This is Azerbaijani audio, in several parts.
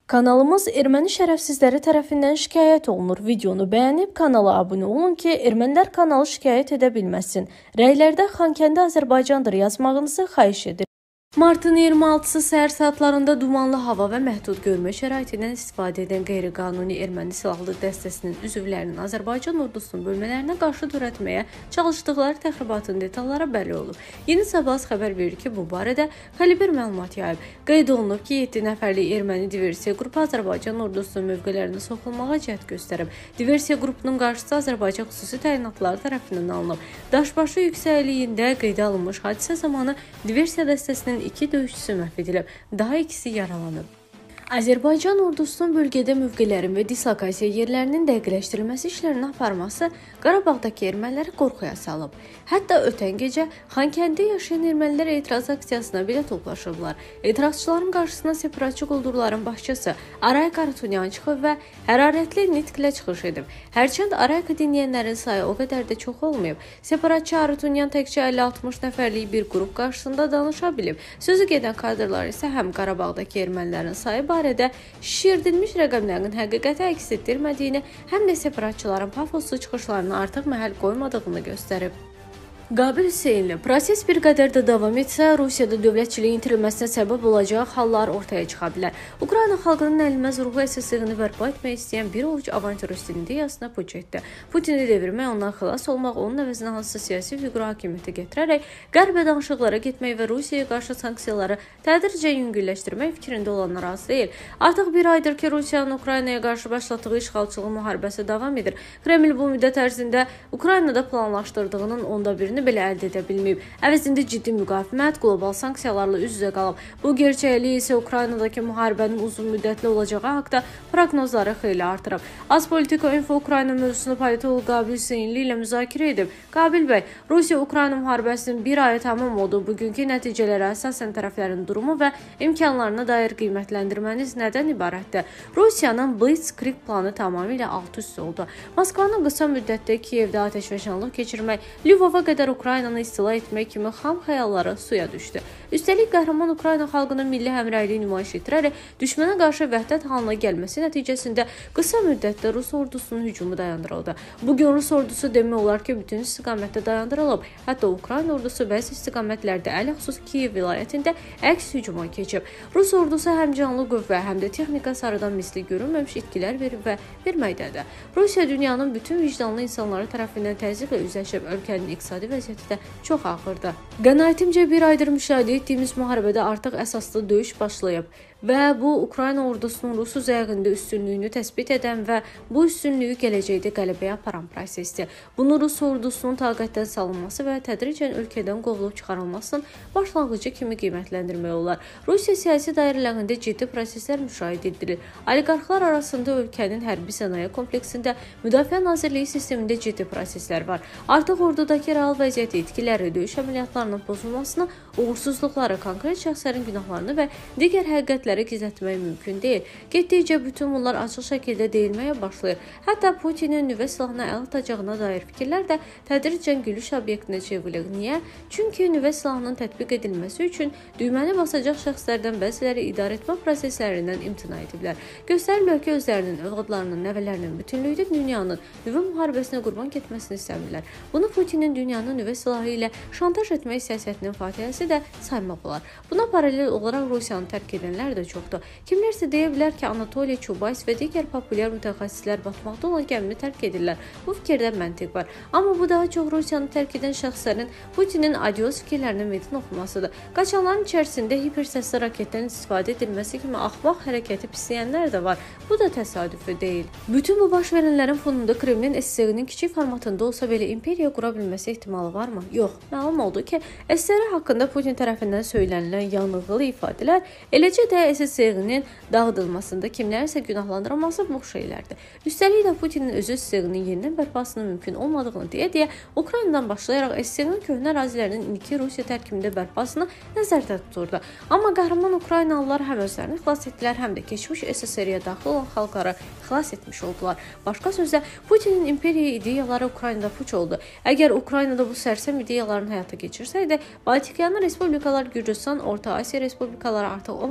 Kanalımız erməni şərəfsizləri tərəfindən şikayət olunur. Videonu bəyənib kanala abunə olun ki, ermənilər kanalı şikayət edə bilməsin. Rəylərdə Xankəndi Azərbaycandır yazmağınızı xahiş edir. Martın 26-sı səhər saatlarında dumanlı hava və məhdud görmə şəraitindən istifadə edən qeyri-qanuni erməni silahlı dəstəsinin üzvlərinin Azərbaycan ordusunun bölmələrinə qarşı törətməyə çalışdıqları təxribatın detalları bəlli olub. Yeni Sabah xəbər verir ki, bu barədə Kaliber məlumat yayıb. Qeyd olunub ki, 7 nəfərlik erməni diversiya qrupu Azərbaycan ordusunun mövqelərinə soxulmağa cəhd göstərib. Diversiya qrupunun qarşısı Azərbaycan xüsusi təyinatları tərəfindən alınıb. Daşbaşı yüksəkliyində qeydə alınmış hadisə zamanı diversiya dəstəsinin 2 döyüşçüsü məhv edilib, daha ikisi yaralanıb. Azərbaycan ordusunun bölgədə mövqelərin və dislokasiya yerlərinin dəqiqləşdirilməsi işlərini aparması Qarabağdakı erməniləri qorxuya salıb. Hətta ötən gecə Xankəndə yaşayan ermənilər etiraz aksiyasına belə toplaşıblar. Etirazçıların qarşısına separatçı quldurların başçısı Arayk Arutunyan çıxıb və hərarətli nitqlə çıxış edib. Hərçənd Araykı dinləyənlərin sayı o qədər də çox olmayıb. Separatçı Arutunyan təkcə 50-60 nəfərlik bir qrup qarşısında danışa bilib. Sözü gedən kadrlar isə həm Qarabağdakı ermənilərin sayı barədə şişirdilmiş rəqəmlərin həqiqəti əks etdirmədiyini, həm də separatçıların pafoslu çıxışlarına artıq məhəl qoymadığını göstərib. Qabil Hüseynli, proses bir qədər də davam etsə, Rusiyada dövlətçiliyin itirilməsinə səbəb olacaq hallar ortaya çıxa bilər. Ukrayna xalqının əlinməz ruhu əsaslığını bərpa etmək istəyən bir ovuc avanturistinin ideyasına puç etdi. Putini devirmək, ondan xilas olmaq, onun əvəzinə hansısa siyasi fiqur hakimiyyəti gətirərək qərbə danışıqlara getmək və Rusiyaya qarşı sanksiyaları tədricən yüngülləşdirmək fikrində olanlar az deyil. Artıq bir aydır ki, Rusiyanın Ukraynaya qarşı başlatdığı işğalçılıq müharibəsi davam edir. Kreml bu müddət ərzində Ukraynada planlaşdırdığının onda birini belə əldə edə bilməyib. Əvəzində ciddi müqavimət, qlobal sanksiyalarla üz-üzə qalıb. Bu gerçəklik isə Ukraynadakı müharibənin uzun müddətli olacağı haqda proqnozları xeyli artırıb. Azpolitika Info Ukrayna mövzusunu politoloq Qabil Hüseynli ilə müzakirə edib. Qabil bəy, Rusiya-Ukrayna müharibəsinin bir aya tamam olduğu bugünkü nəticələrə əsasən tərəflərin durumu və imkanlarına dair qiymətləndirməniz nədən ibarətdir? Rusiyanın Blitzkrieg planı tamamilə alt-üst oldu. Moskvanın qısa müddətdə Kiyevdə atəşfəşanlıq keçirmək, Lvova qədər Ukraynanı istila etmək kimi xam xəyalları suya düşdü. Üstəlik, qəhrəman Ukrayna xalqının milli həmrəyliyi nümayiş etdirərək düşmənə qarşı vəhdət halına gəlməsi nəticəsində qısa müddətdə Rus ordusunun hücumu dayandırıldı. Bugün Rus ordusu demək olar ki, bütün istiqamətdə dayandırılıb. Hətta Ukrayna ordusu bəzi istiqamətlərdə, ələxüsus Kiyev vilayətində əks hücuma keçib. Rus ordusu həm canlı qüvvə, həm də texnika sarıdan misli görünməmiş itkilər verib və verməkdədir. Rusiya dünyanın bütün vicdanlı insanları tərəfindən təzyiqlə üzləşib, ölkənin iqtisadi vəziyyəti də çox ağırdır. Qənaətimcə bir aydır müşahidə etdiyimiz müharibədə artıq əsaslı döyüş başlayıb və bu Ukrayna ordusunun Rus üzərində üstünlüyünü təsbit edən və bu üstünlüyü gələcəkdə qələbəyə aparan prosesdir. Bunu Rus ordusunun taqətdən salınması və tədricən ölkədən qovulub çıxarılmasının başlanğıcı kimi qiymətləndirmək olar. Rusiya siyasi dairələrində ciddi proseslər müşahidə edilir. Oliqarxlar arasında ölkənin hərbi sənaye kompleksində, Müdafiə Nazirliyi sistemində ciddi proseslər var. Artıq ordudakı real vəziyyəti, itkiləri, döyüş əməliyyatlarının pozulmasını, uğursuzluqları, konkret şəxslərin günahlarını və digər həqiqətləri gizlətmək mümkün deyil. Getdikcə bütün bunlar açıq şəkildə deyilməyə başlayır. Hətta Putinin nüvə silahına əl atacağına dair fikirlər də tədricən gülüş obyektinə çevrilir. Niyə? Çünki nüvə silahının tətbiq edilməsi üçün düyməni basacaq şəxslərdən bəziləri idarəetmə proseslərindən imtina ediblər. Göstərilir ki, özlərinin, övladlarının, nəvələrinin bütünlükdə dünyanın nüvə müharibəsinə qurban getməsini istəmirlər. Bunu Putinin dünyanın nüvə silahı ilə şantaj etmək siyasətinin fatihəsi də saymaq olar. Buna paralel olaraq Rusiyanı tərk edənlər də çoxdur. Kimlərsə deyə bilər ki, Anatoliy Çubays və digər populyar mütəxəssislər batmaqda olan gəmini tərk edirlər. Bu fikirdə məntiq var. Amma bu daha çox Rusiyanı tərk edən şəxslərin Putinin adios fikirlərinə meydan oxumasıdır. Qaçanların içərisində hipersəsli raketdən istifadə edilməsi kimi axmaq hərəkəti pisləyənlər də var. Bu da təsadüfi deyil. Bütün bu baş verənlərin fonunda Kremlin SSR-nin kiçik formatında olsa belə imperiya qura bilməsi ehtimalı varmı? Yox. Məlum oldu ki, SSR haqqında Putin tərəfindən söylənilən yanılğılı ifadələr, eləcə də SSR-nin dağıdılmasında kimlərsə günahlandırılması boş şeylərdir. Üstəlik də Putinin özü SSR-nin yenidən bərpasının mümkün olmadığını deyə Ukraynadan başlayaraq SSR-nin köhnə ərazilərinin indiki Rusiya tərkibində bərpasını nəzərdə tuturdu. Amma qəhrəman Ukraynalılar həm özlərini xilas etdilər, həm də keçmiş SSR-yə daxil olan xalqları xilas etmiş oldular. Başqa sözlə, Putinin imperiya ideyaları Ukraynada puç oldu. Əgər Ukraynada bu sərsəm ideyalarını həyata keçirsəydi, Baltikyanı respublikalar Gürcüstan, Orta Asiya respublikaları artıq olmayacaqdı.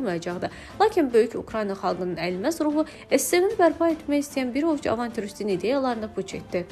olmadı. Lakin böyük Ukrayna xalqının əlməz ruhu SSR-ni bərpa etmək istəyən bir ovuc avantüristin ideyalarını puç etdi.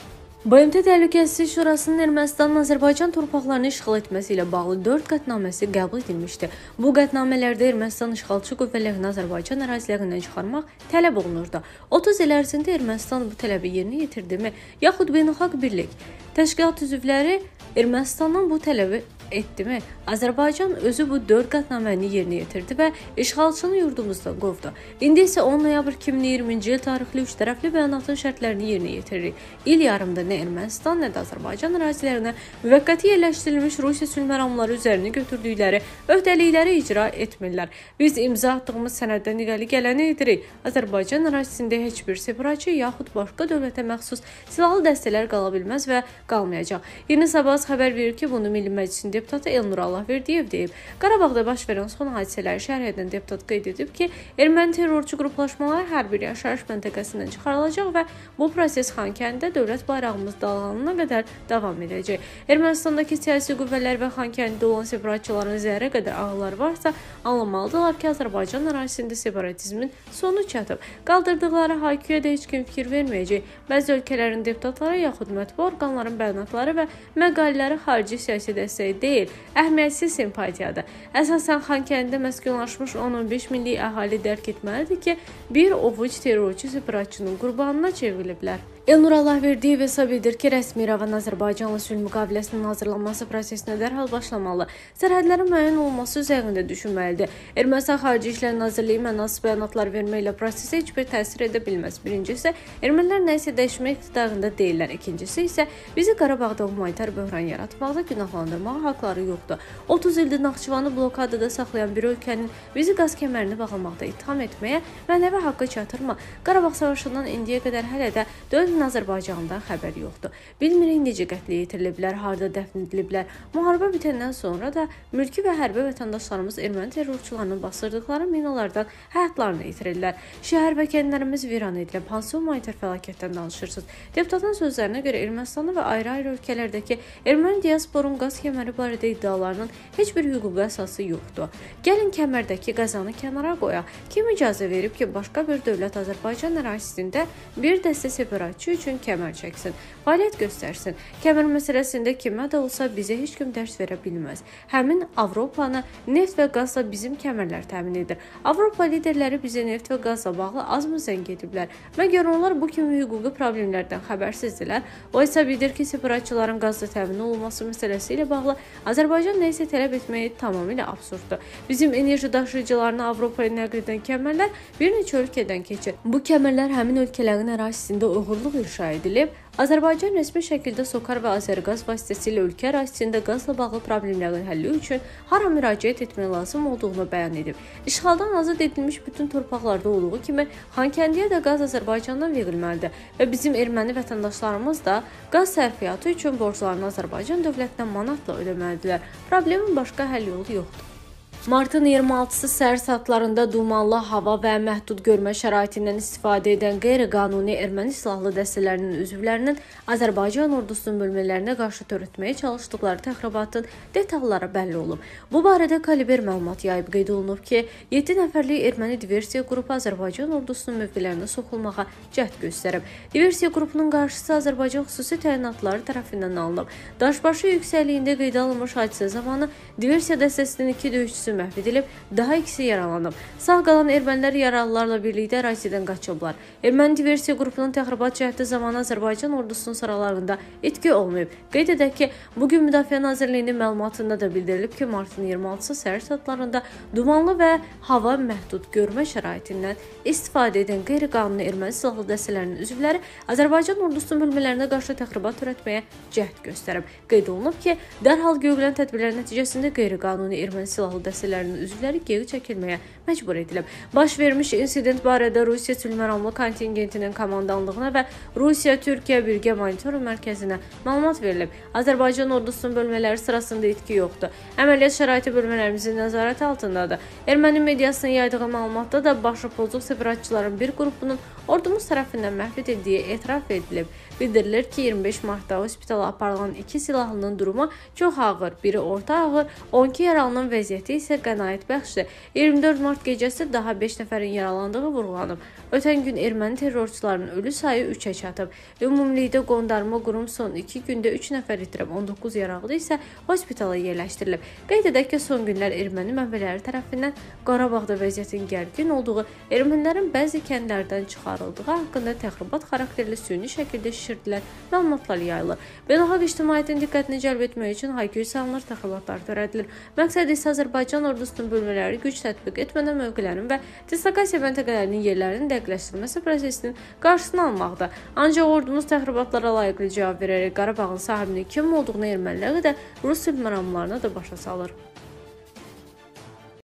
BMT Təhlükəsizlik Şurasının Ermənistanın Azərbaycan torpaqlarını işğal etməsi ilə bağlı 4 qətnaməsi qəbul edilmişdi. Bu qətnamələrdə Ermənistan işğalçı qüvvələrini Azərbaycan ərazilərindən çıxarmaq tələb olunurdu. 30 il ərzində Ermənistan bu tələbi yerinə yetirdimi, yaxud beynəlxalq birlik təşkilat üzvləri Ermənistandan bu tələbi etdimi? Azərbaycan özü bu 4 qətnaməni yerinə yetirdi və işğalçını yurdumuzdan qovdu. İndi isə 10 noyabr 2020-ci il tarixli üç tərəfli bəyanatın şərtlərini yerinə yetiririk. İl yarımda nə Ermənistan, nə də Azərbaycan ərazilərinə müvəqqəti yerləşdirilmiş Rusiya sülh məramları üzərinə götürdükləri öhdəlikləri icra etmirlər. Biz imza atdığımız sənəddən irəli gələni edirik. Azərbaycan ərazisində heç bir separatçı yaxud başqa dövlətə məxsus silahlı dəstələr qala bilməz və qalmayacaq. Yeni Sabah xəbər verir ki, bunu Milli Məclisin deputatı Elnur Allahverdiyev deyib. Qarabağda baş verən son hadisələri şərh edən deputat qeyd edib ki, erməni terrorçu qruplaşmalar hər bir yaşayış məntəqəsindən çıxarılacaq və bu proses Xankəndidə dövlət bayrağımız dalğalanana qədər davam edəcək. Ermənistandakı siyasi qüvvələr və Xankəndidə olan separatçıların zərrə qədər ağları varsa, anlamalıdırlar ki, Azərbaycan ərazisində separatizmin sonu çatıb. Qaldırdıqları hayküyə də heç kim fikir verməyəcək. Bəzi ölkələrin deputatları yaxud mətbu orqanların bəyanatları və məqalələri xarici siyasi dəstəyi deyil, əhəmiyyətsiz simpatiyadır. Əsasən Xankəndidə məskunlaşmış 10-15 millik əhali dərk etməlidir ki, bir ovuc terrorçu separatçının qurbanına çevriliblər. Elnur Allahverdiyev hesab edir ki, rəsmi İrəvan Azərbaycanla sülh müqaviləsinin hazırlanması prosesinə dərhal başlamalı, sərhədlərin müəyyən olması üzərində düşünməlidir. Ermənistan Xarici İşlər Nazirliyi mənasız bəyanatlar verməklə prosesə heç bir təsir edə bilməz. Birincisi, ermənilər nəyisə dəyişmək iqtidarında deyirlər. İkincisi isə bizi Qarabağda humanitar böhran yaratmaqda günahlandırmağa haqları yoxdur. 30 ildir Naxçıvanı blokadada saxlayan bir ölkənin bizi qaz kəmərini bağlamaqda ittiham etməyə mənəvi haqqı çatırmı? Qarabağ savaşından indiyə qədər hələ də Azərbaycandan xəbər yoxdur. Bilmirik necə qətlə yetiriliblər, harda dəfn ediliblər. Müharibə bitəndən sonra da mülki və hərbi vətəndaşlarımız erməni terrorçularının basdırdıqları minalardan həyatlarını yitirirlər. Şəhər və kəndlərimiz viran edilib. Hansı humanitar fəlakətdən danışırsınız? Deputatın sözlərinə görə Ermənistanı və ayrı-ayrı ölkələrdəki erməni diasporun qaz kəməri barədə iddialarının heç bir hüquqi əsası yoxdur. Gəlin kəmərdəki qazanı kənara qoyaq. Kim icazə verib ki, başqa bir dövlət Azərbaycan ərazisində bir dəstə separatçı üçün kəmər çəksin, fəaliyyət göstərsin. Kəmər məsələsində kimə də olsa bizə heç kim dərs verə bilməz. Həmin Avropanı neft və qazla bizim kəmərlər təmin edir. Avropa liderləri bizə neft və qazla bağlı azmı zəng ediblər? Məgər onlar bu kimi hüquqi problemlərdən xəbərsizdilər? O hesab edir ki, separatçıların qazla təmin olunması məsələsi ilə bağlı Azərbaycan nəyisə tələb etməyi tamamilə absurddur. Bizim enerji daşıyıcılarını Avropaya nəql edən kəmərlər bir neçə ölkədən keçir. Bu kəmərlər həmin ölkələrin ərazisində uğurluq inşa edilib. Azərbaycan rəsmi şəkildə SOCAR və Azərqaz vasitəsilə ölkə ərazisində qazla bağlı problemlərin həlli üçün hara müraciət etmək lazım olduğunu bəyan edib. İşğaldan azad edilmiş bütün torpaqlarda olduğu kimi Xankəndiyə də qaz Azərbaycandan verilməlidir və bizim erməni vətəndaşlarımız da qaz sərfiyyatı üçün borclarını Azərbaycan dövlətinə manatla ödəməlidirlər. Problemin başqa həll yolu yoxdur. Martın 26-sı səhər saatlarında dumanlı hava və məhdud görmə şəraitindən istifadə edən qeyri-qanuni erməni silahlı dəstələrinin üzvlərinin Azərbaycan ordusunun bölmələrinə qarşı törətməyə çalışdıqları təxribatın detalları bəlli olub. Bu barədə Kaliber məlumat yayıb. Qeyd olunub ki, 7 nəfərlik erməni diversiya qrupu Azərbaycan ordusunun mövqelərinə soxulmağa cəhd göstərib. Diversiya qrupunun qarşısı Azərbaycan xüsusi təyinatları tərəfindən alınıb. Daşbaşı yüksəkliyində qeydə alınmış hadisə zamanı diversiya dəstəsinin 2 döyüşçüsü məhv edilib, daha ikisi yaralanıb. Sağ qalan ermənilər yaralılarla birlikdə ərazidən qaçıblar. Erməni diversiya qrupunun təxribat cəhdi zamanı Azərbaycan ordusunun sıralarında itki olmayıb. Qeyd edək ki, bugün Müdafiə Nazirliyinin məlumatında da bildirilib ki, martın 26-sı səhər saatlarında dumanlı və hava məhdud görmə şəraitindən istifadə edən qeyri-qanuni erməni silahlı dəstələrinin üzvləri Azərbaycan ordusunun bölmələrinə qarşı təxribat törətməyə cəhd göstərib. Qeyd olunub ki, dərhal görülən tədbirlər nəticəsində qeyri-qanuni erməni silahlı dəstələrinin üzvləri geri çəkilməyə məcbur edilib. Baş vermiş insident barədə Rusiya sülhməramlı kontingentinin komandanlığına və Rusiya-Türkiyə birgə monitoring mərkəzinə məlumat verilib. Azərbaycan ordusunun bölmələri sırasında itki yoxdur. Əməliyyat şəraiti bölmələrimizin nəzarət altındadır. Erməni mediasının yaydığı məlumatda da başı pozuq separatçıların bir qrupunun ordumuz tərəfindən məhv edildiyi etiraf edilib. Bildirilir ki, 25 martda hospitala aparılan 2 silahlının durumu çox ağır, biri orta ağır, 12 yaralının vəziyyəti isə qənaətbəxşdir. 24 mart gecəsi daha 5 nəfərin yaralandığı vurğulanıb. Ötən gün erməni terrorçularının ölü sayı 3-ə çatıb. Ümumilikdə qondarma qurum son 2 gündə 3 nəfər itirib, 19 yaralı isə hospitala yerləşdirilib. Qeyd edək ki, son günlər erməni mənbələri tərəfindən Qarabağda vəziyyətin gərgin olduğu, ermənilərin bəzi kəndlərdən çıxarıldığı haqqında təxribat xarakterli süni şəkildə şişirdilər, məlumatlar yayılır. Beynəlxalq ictimaiyyətin diqqətini cəlb etmək üçün hayküy salınır, təxribatlar törədilir. Məqsəd isə Azərbaycan ordusunun bölmələri güc tətbiq etmədən mövqelərin və dislokasiya məntəqələrinin yerlərinin dəqiqləşdirilməsi prosesinin qarşısını almaqda. Ancaq ordumuz təxribatlara layiqli cavab verərək Qarabağın sahibinin kim olduğunu ermənilərə də Rus sülh məramlarına da başa salır.